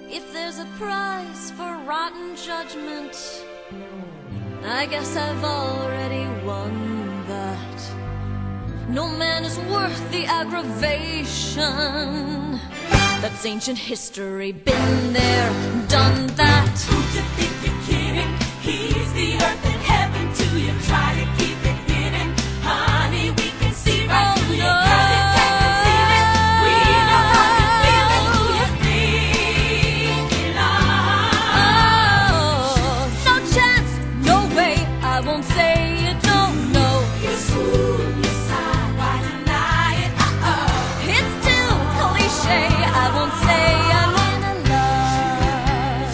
If there's a prize for rotten judgment, I guess I've already won that. No man is worth the aggravation. That's ancient history, been there, done that. Who you think you're kidding? He's the earth and heaven to you. Try to keep it hidden, honey, we can see right through you. Girl, you can't conceal it. We know how you're feeling, who you're thinking of. Oh, no chance, no way, I won't say you don't know. You swoon, you sigh, why deny it? It's too cliche, I won't say I'm in love.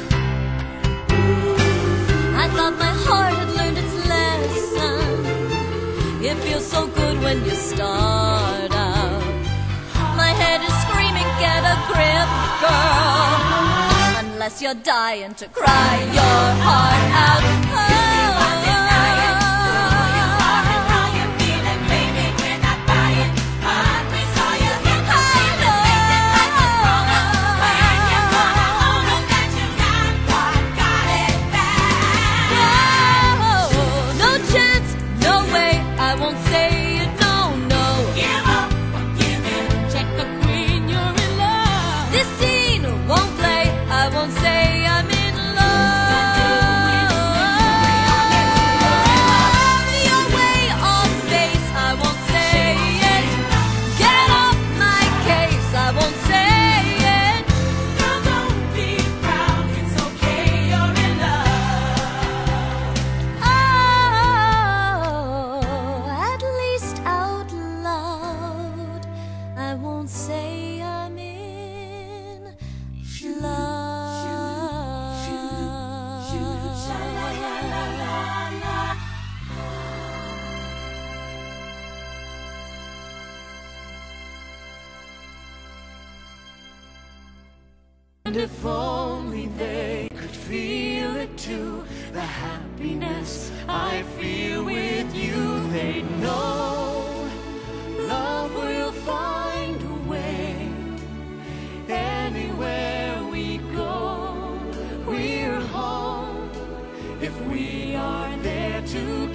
I thought my heart had learned its lesson. It feels so good when you start out. My head is screaming, get a grip, girl. Unless you're dying to cry your heart out. And if only they could feel it too, the happiness I feel with you, they'd know love will find a way. Anywhere we go, we're home if we are there together.